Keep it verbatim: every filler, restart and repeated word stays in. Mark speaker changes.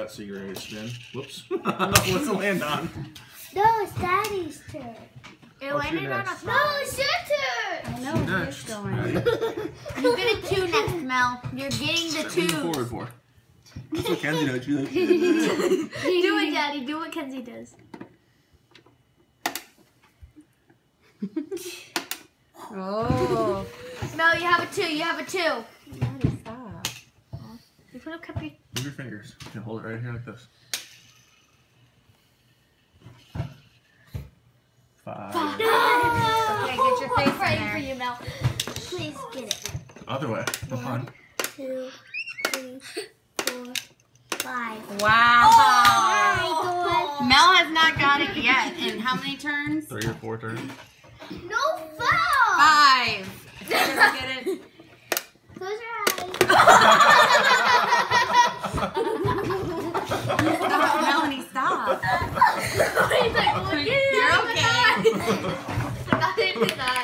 Speaker 1: that, so you're ready to spin. Whoops. What's it land on?
Speaker 2: No, it's Daddy's turn.
Speaker 3: It
Speaker 1: Oh,
Speaker 3: landed
Speaker 1: you're
Speaker 3: on a
Speaker 1: next.
Speaker 3: five.
Speaker 2: No, it's your turn.
Speaker 3: I know,
Speaker 1: Next.
Speaker 3: it's going. You get a two next, Mel. You're getting the
Speaker 1: What are you
Speaker 3: twos.
Speaker 1: forward for? That's what Kenzie does. You
Speaker 3: Do it, Daddy. Do what Kenzie does.
Speaker 4: Oh.
Speaker 3: Mel, you have a two. You have a two.
Speaker 4: Daddy, stop.
Speaker 3: You put a cup your...
Speaker 1: Move your fingers. You can hold it right here like this. Five.
Speaker 3: Okay,
Speaker 4: get your face in
Speaker 3: praying
Speaker 4: there.
Speaker 3: for you, Mel.
Speaker 2: Please get it.
Speaker 1: Other way. Come on.
Speaker 2: Two, three, four, five.
Speaker 4: Wow.
Speaker 2: Oh.
Speaker 4: Mel has not got it yet. In how many turns?
Speaker 1: Three or four turns.
Speaker 2: No foul.
Speaker 4: Five. If you ever get it.
Speaker 2: Close your eyes.
Speaker 4: Stop, Melanie, stop.
Speaker 3: He's like, oh, yeah,
Speaker 4: You're okay.
Speaker 3: I got it.